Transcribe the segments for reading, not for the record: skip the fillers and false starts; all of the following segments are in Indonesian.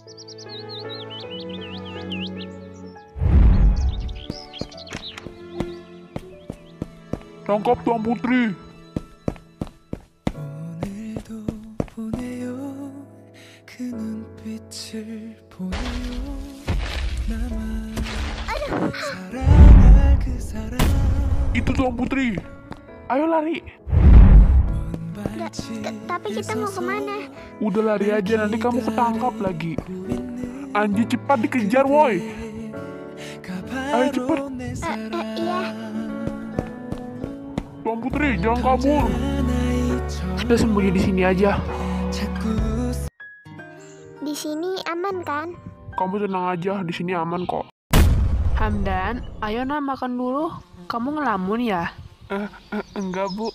Tangkap Tuan Putri. Itu Tuan Putri. Ayo lari. Tapi kita mau kemana? Udah lari aja, nanti kamu ketangkap lagi. Anji, cepat dikejar, woi. Ayo cepet. Iya. Tuan Putri, jangan kabur. Kita sembunyi di sini aja. Di sini aman kan? Kamu tenang aja, di sini aman kok. Hamdan, ayo makan dulu. Kamu ngelamun ya? Enggak, Bu.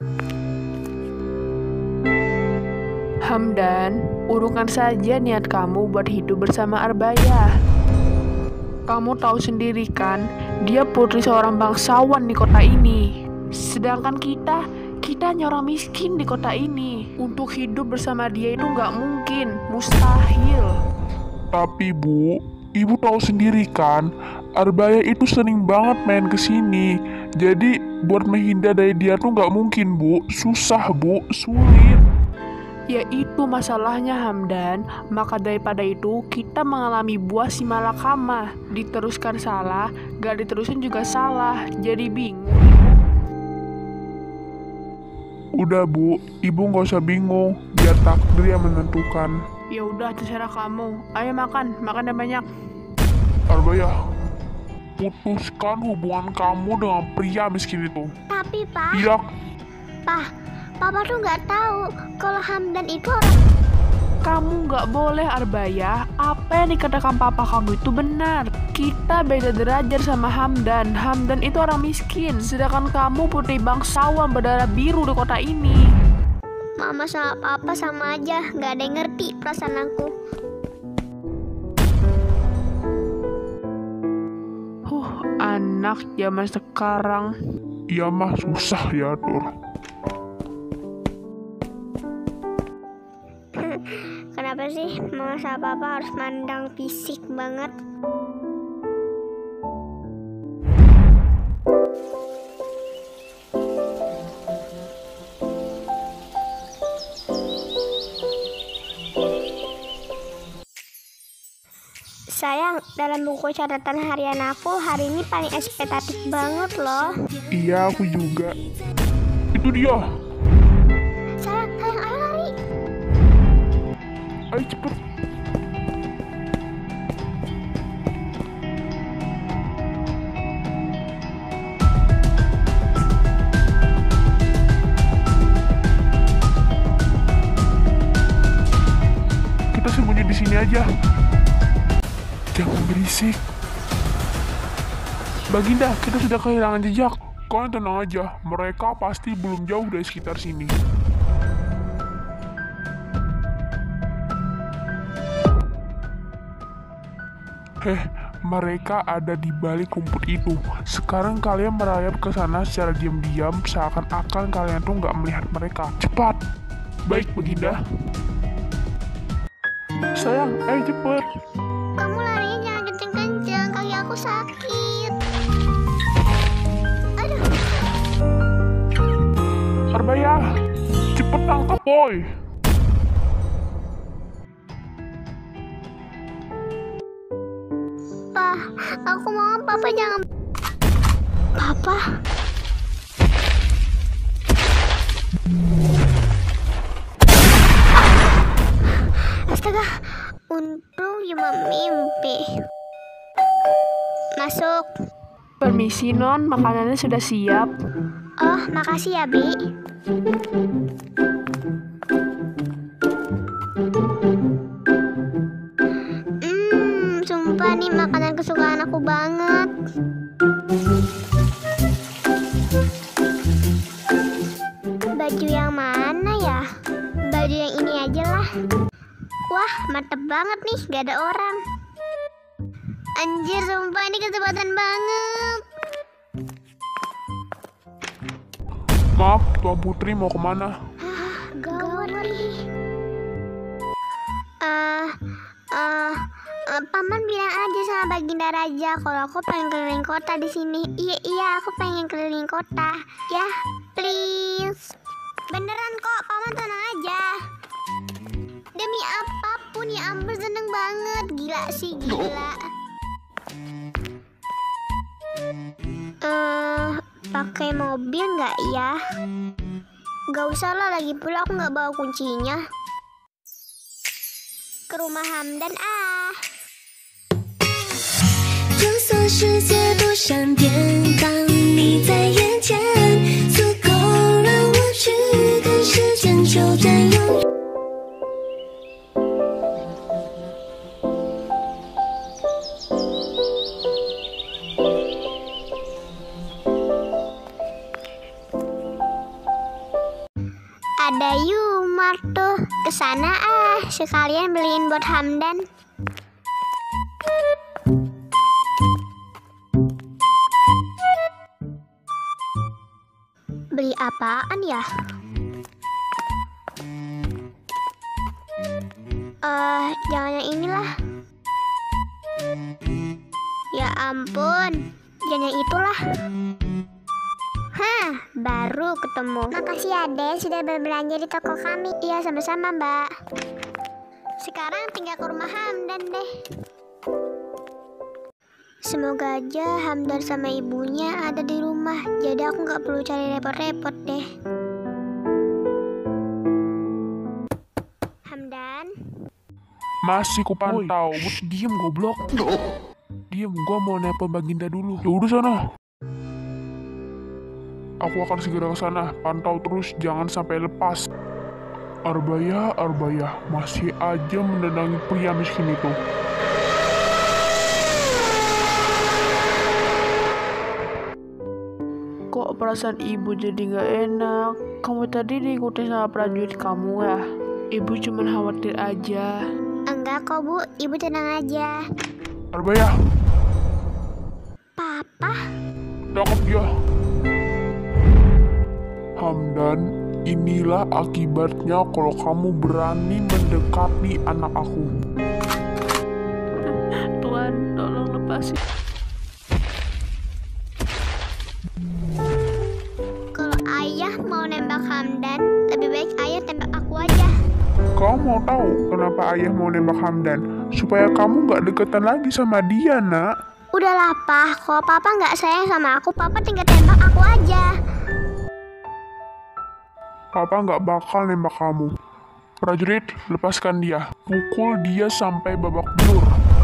Hamdan, urungkan saja niat kamu buat hidup bersama Arbaya. Kamu tahu sendiri kan, dia putri seorang bangsawan di kota ini. Sedangkan kita hanya orang miskin di kota ini. Untuk hidup bersama dia itu nggak mungkin, mustahil. Tapi Bu, Ibu tahu sendiri kan, Arbaya itu sering banget main ke sini. Jadi buat menghindar dari dia tuh nggak mungkin, Bu. Susah, Bu, sulit. Ya itu masalahnya Hamdan. Maka daripada itu kita mengalami buah si malakama. Diteruskan salah, gak diterusin juga salah. Jadi bingung. Udah Bu, Ibu nggak usah bingung. Biar takdir yang menentukan. Ya udah terserah kamu. Ayo makan yang banyak. Arbaya, putuskan hubungan kamu dengan pria miskin itu. Tapi Pak, Iya. Papa tuh nggak tahu kalau Hamdan itu orang. Kamu nggak boleh Arbaya. Apa yang dikatakan papa kamu itu benar. Kita beda derajat sama Hamdan. Hamdan itu orang miskin. Sedangkan kamu putri bangsawan berdarah biru di kota ini. Mama sama Papa sama aja, nggak ada yang ngerti perasaan aku. Anak zaman sekarang. Iya mah susah ya, Tur. Kenapa sih Mama sama Papa harus mandang fisik banget? Sayang, dalam buku catatan harian aku hari ini paling ekspektatif banget loh. Iya, aku juga. Itu dia. Sayang, ayo lari. Ayo cepet. Kita sembunyi di sini aja. Jangan berisik. Baginda, kita sudah kehilangan jejak. Kalian tenang aja, mereka pasti belum jauh dari sekitar sini. Mereka ada di balik rumput itu. Sekarang kalian merayap ke sana secara diam-diam, seakan-akan kalian tuh nggak melihat mereka. Cepat! Baik, Baginda. Sayang, ayo cepet. Kamu larinya jangan kenceng-kenceng, kaki aku sakit. Aduh. Arbaya, cepet tangkap, boy. Pak, aku mohon Papa jangan. Papa? Astaga, untung cuma mimpi. Masuk. Permisi non, makanannya sudah siap. Oh, makasih ya, Bi. Sumpah nih makanan kesukaan aku banget. Baju yang mana ya? Baju yang ini aja lah. Wah, mantep banget nih, gak ada orang. Anjir, sumpah ini kesempatan banget. Maaf, Tuan Putri mau kemana? Gawat nih. Paman bilang aja sama Baginda Raja kalau aku pengen keliling kota di sini. Iya, aku pengen keliling kota. Ya, please. Beneran kok, Paman tenang aja. Demi apapun, ya ampun seneng banget. Gila sih, gila. Pakai mobil nggak ya? Gak usah lah, lagi pula aku nggak bawa kuncinya. Ke rumah Hamdan ah. 就算世界多闪电，当你在眼前，足够让我去跟时间纠缠永远。 Ada Yumar tuh, kesana ah, sekalian beliin buat Hamdan. Beli apaan ya? Jangan yang inilah. Ya ampun, jangan yang itulah. Hah, baru ketemu. Makasih ya Dek, sudah berbelanja di toko kami. Iya, sama-sama Mbak. Sekarang tinggal ke rumah Hamdan deh. Semoga aja Hamdan sama ibunya ada di rumah, jadi aku nggak perlu cari repot-repot deh. Hamdan? Masih kupantau. Diem goblok. Diem, gua mau nelpon Baginda dulu. Ya udah sana. Aku akan segera ke sana. Pantau terus, jangan sampai lepas. Arbaya, masih aja mendatangi pria miskin itu. Kok perasaan ibu jadi gak enak? Kamu tadi diikuti sama prajurit kamu ya? Ibu cuma khawatir aja. Enggak kok Bu, Ibu tenang aja. Arbaya, Papa? tangkap dia. Hamdan, inilah akibatnya kalau kamu berani mendekati anak aku. Tuan, tolong lepasin. Kalau ayah mau nembak Hamdan, lebih baik ayah tembak aku aja. Kamu mau tahu kenapa ayah mau nembak Hamdan? Supaya kamu gak deketan lagi sama dia, nak. Udahlah, Pak. Kalau Papa nggak sayang sama aku, Papa tinggal tembak aku aja. Papa gak bakal nembak kamu. Prajurit, lepaskan dia. Pukul dia sampai babak belur.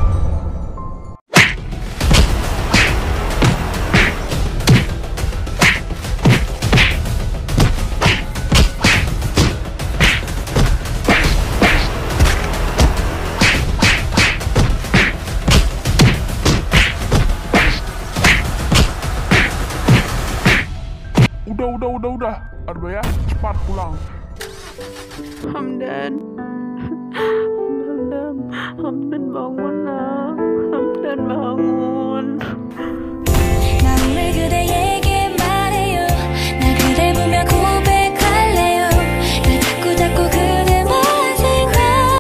Udah. Arbaya, cepat pulang. Hamdan bangun nak. Hamdan bangun. 나 오늘 그대에게 말해요. 나 그대 보며 고백할래요. 나 자꾸 그대만 생각.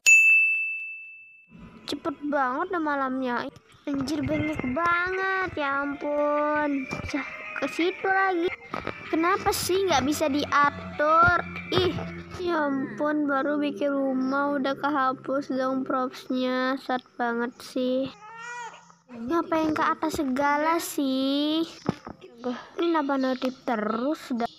Cepet banget dah malamnya. Anjir, banyak banget. Ya ampun. Ke situ lagi. Kenapa sih nggak bisa diatur? Ih, ya ampun, baru bikin rumah udah kehapus dong propsnya. Sad banget sih. Ngapain ke atas segala sih? Ini nambah notif terus dah.